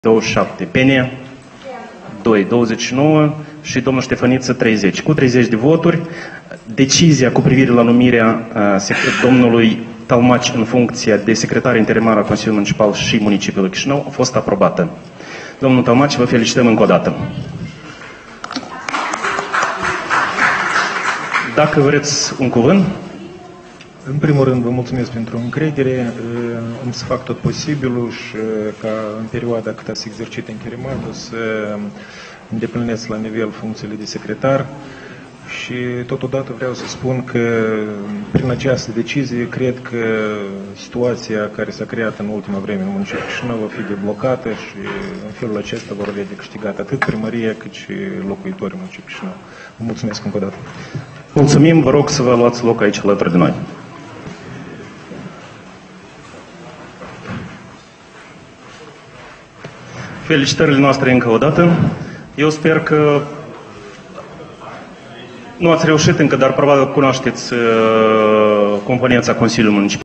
27, Pene 2, 29 și domnul Ștefăniță 30. Cu 30 de voturi, decizia cu privire la numirea domnului Talmaci în funcția de secretar interimar al Consiliului Municipal și Municipiului Chișinău a fost aprobată. Domnul Talmaci, vă felicităm încă o dată. Dacă vreți un cuvânt. În primul rând, vă mulțumesc pentru încredere. Am să fac tot posibilul și ca în perioada cât se exercită interimatul să îndeplinesc la nivel funcțiile de secretar și totodată vreau să spun că prin această decizie cred că situația care s-a creat în ultima vreme în municipiul Chișinău va fi deblocată și în felul acesta vor avea de câștigat atât primăria cât și locuitorii municipiului Chișinău. Vă mulțumesc încă o dată. Mulțumim, vă rog să vă luați loc aici alături de noi. Felicitările noastre încă o dată. Eu sper că nu ați reușit încă, dar probabil cunoașteți componența Consiliului Municipal.